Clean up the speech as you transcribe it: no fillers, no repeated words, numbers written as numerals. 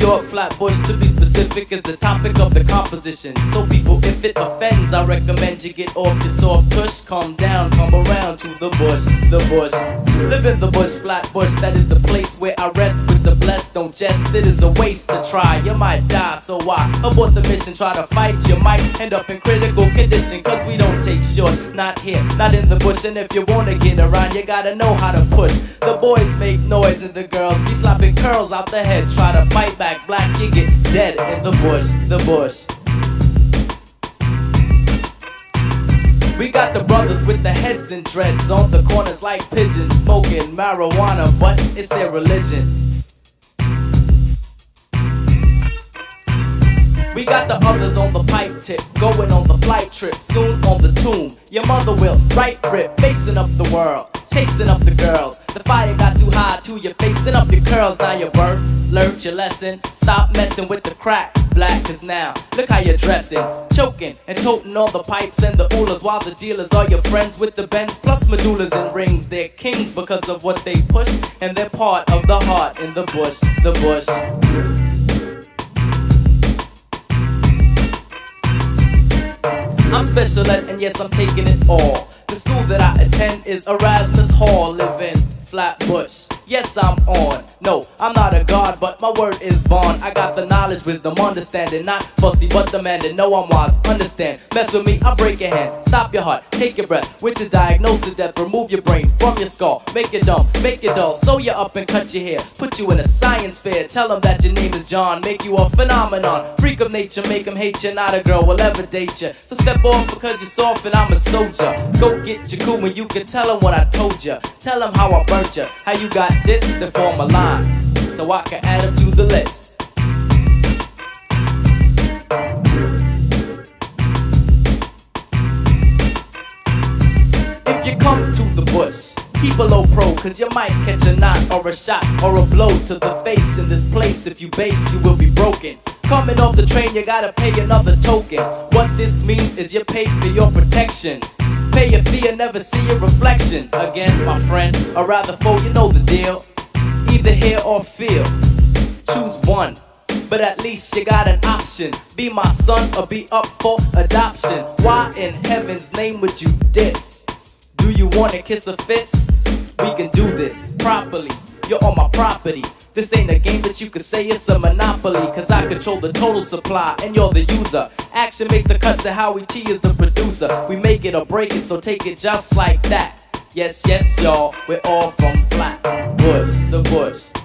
York, Flatbush to be specific is the topic of the composition. So people, if it offends, I recommend you get off your soft tush. Calm down, come around to the bush, the bush. Live in the bush, Flatbush, that is the place where I rest with the blessed. Don't jest, it is a waste to try. You might die, so why abort the mission? Try to fight, you might end up in critical condition. Cause we don't take short, not here, not in the bush. And if you wanna get around, you gotta know how to push. The boys make noise and the girls be slapping curls out the head. Try to fight back, black, you get dead in the bush, the bush. We got the brothers with the heads and dreads on the corners like pigeons, smoking marijuana, but it's their religions. We got the others on the pipe tip, going on the flight trip, soon on the tomb. Your mother will right rip, facing up the world, chasing up the girls. The fire got too high to you, facing up your curls. Now you burnt, learned your lesson. Stop messing with the crack, black, cause now look how you're dressing, choking and toting all the pipes and the oolas, while the dealers are your friends with the bends plus medullas and rings. They're kings because of what they push, and they're part of the heart in the bush, the bush. I'm special ed, and yes, I'm taking it all. The school that I attend is Erasmus Hall, live in Flatbush. Yes, I'm on. No, I'm not a god, but my word is Vaughn. I got the knowledge, wisdom, understanding. Not fussy, but demanding. No, I'm wise, understand. Mess with me, I'll break your hand. Stop your heart, take your breath. With the diagnosis of death, remove your brain from your skull. Make it dumb, make it dull. Sew you up and cut your hair. Put you in a science fair. Tell them that your name is John. Make you a phenomenon. Freak of nature, make them hate you. Not a girl will ever date you. So step off because you're soft and I'm a soldier. Go get your cool and you can tell them what I told you. Tell them how I burnt you. How you got this to form a line, so I can add them to the list. If you come to the bush, keep a low pro, cause you might catch a knot or a shot or a blow to the face. In this place, if you base, you will be broken. Coming off the train, you gotta pay another token. What this means is you pay for your protection. Pay your fee and never see your reflection again, my friend, or rather foe, you know the deal. Either hear or feel, choose one, but at least you got an option. Be my son or be up for adoption. Why in heaven's name would you diss? Do you wanna kiss a fist? We can do this properly, you're on my property. This ain't a game that you could say it's a monopoly, cause I control the total supply and you're the user. Action makes the cuts and Howie T is the producer. We make it or break it, so take it just like that. Yes, yes, y'all, we're all from Flatbush, the bush.